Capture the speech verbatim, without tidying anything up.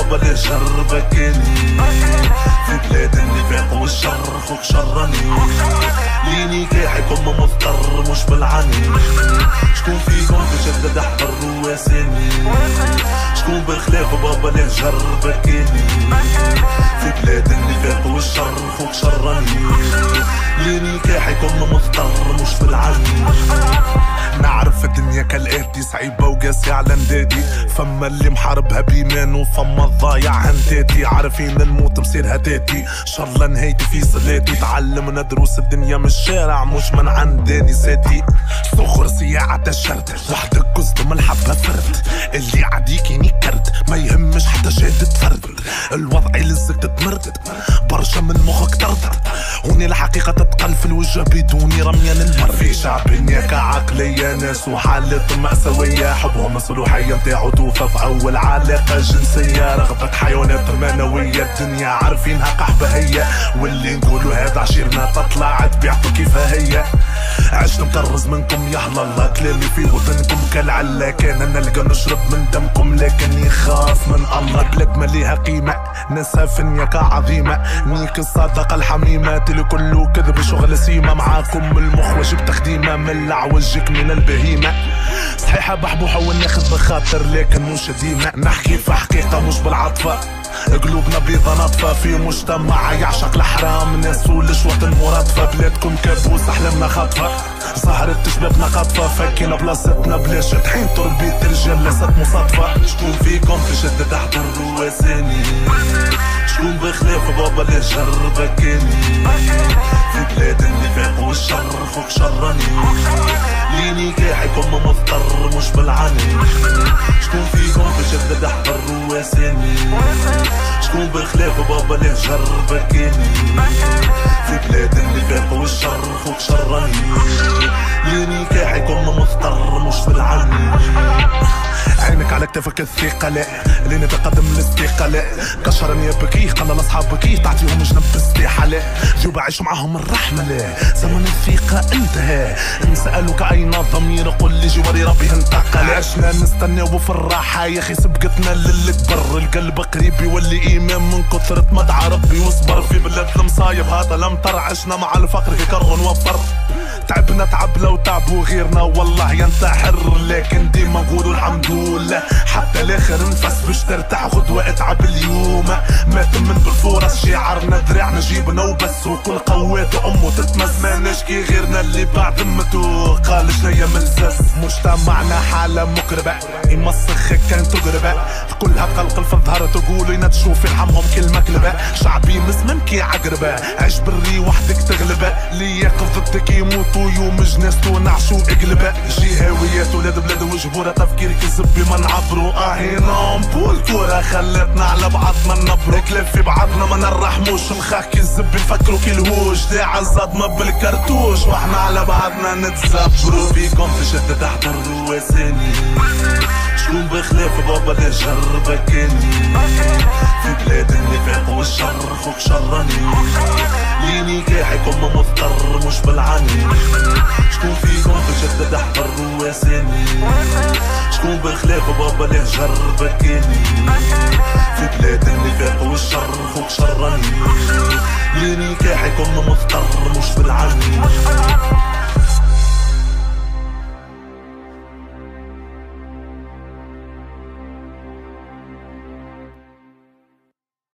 بابا ليه جربكني في بلاد النفاق والشر خوك شرني ليني كاحكم مضطر مش بالعني شكون فيكم بجد احضر رواساني شكون بالخلاف بابا ليه جربكني في بلاد النفاق والشر خوك شرني ليني كاحكم مضطر مش بالعني نعرف الدنيا كالآتي صعيبة وقاسية على ندادي فما اللي محاربها بيمان وفما الضايع هنداتي عارفين الموت مصيرها تاتي شاء الله نهايتي في صلاتي تعلمنا دروس الدنيا من الشارع مش من عنداني ذاتي صخر سياعة الشرد وحدك قصد من الحبة فرد اللي عاديك ينكرد ما يهمش حتى شهادة فرد الوضع يلزك تتمرد برشا من مخك تردد هوني الحقيقة تتقل في الوجه بدون رميان المر في شعب كعقلية ناس وحالات مأساوية حبهم الصلوحية نتاعو توفى في أول علاقة جنسية رغبة حيوانات منوية الدنيا عارفينها قحبة هي واللي نقولوا هذا عشيرنا تطلع تبيعتو كيفها هي عشت مكرز منكم يهلا الله كلامي في وطنكم كالعلة كان نلقى نشرب من دمكم لكني خاف من الله بلاد ما ليها قيمة ناسها فنية كعظيمة نيك الصادقة الحميمة تلي كله كذب شغل سيمة معاكم المخ واجب تخديمة من وجهك من البهيمة صحيحة بحبوحة وناخذ بخاطر لكن مش ديمة نحكي في حقيقة مش بالعاطفة قلوبنا بيضة ناطفة في مجتمع يعشق الحرام ناس ولشوة المرادفة بلادكم كابوس أحلامنا خاطفة ظهرت شبابنا خاطفة فكينا بلاصتنا بلاش تحين تربية الرجال لست مصادفة شكون فيكم في شدة تحت الرواساني شكون بخلاف بابا ليه جربكني في بلاد النفاق والشر خوك شرني ليني كاحكم مضطر مش بالعني شكون فيكم بجد تحت الرواساني شكون بالخلاف بابا ليه جربكني في بلاد النفاق والشر خوك شرني ليني كاحكم مضطر مش بالعني عينك على كتافك الثقلاء اللي نتقدم للاستقلاء كشرني بكيه قال لاصحابك تعطيهم جنب استحالاء ذوب عيش معاهم الرحمة لا زمن الثقة انتهى نسألك اين ضمير قل لي جواري ربي انتقل عشنا نستناو في الراحة يا اخي سبقتنا للكبر القلب قريب يولي ايمان من كثرة مدعى ربي واصبر في بلاد المصايب هذا لمطر عشنا مع الفقر في كرغ نوفر تعبنا تعب لو تعبوا غيرنا والله ينتحر لكن ديما نقولوا الحمد لله حتى الاخر نفس باش ترتاح غدوة اتعب اليوم ما تمن بالفرص شعارنا دراعنا جيبنا وبس وكل قوات امه تتمز ما نشكي غيرنا اللي بعد متو قال شنيا ملزز مجتمعنا حالة مقربة يمسخ كان تقربة كلها قلقل في الظهر تقول ينتشوا في لحمهم كل مكلبة شعبي مسمم كي عقربة عيش بري وحدك تغلبة اللي يقف ضدك يموتوا يوم جنازتو نعشو اقلبة جهاويات ولاد بلاد وجبورة تفكيرك يزبي ما نعبرو اهينا نبول كورة خلتنا على بعضنا نبرو كلاب في بعضنا ما نرحموش مخاك الزبي نفكرو كي الهوش داع الصدمة بالكرتوش واحنا على بعضنا نتزبرو فيكم في شدة تحت الرواساني شكون بخلاف بابا ليه جربكني في بلاد النفاق والشر خوك شرني ليني كاحكم مضطر مش بالعني شكون فيكم بجد تحت الرواساني شكون بخلاف بابا ليه جربكني في بلاد النفاق والشر خوك شرني ليني كاحكم مضطر مش بالعني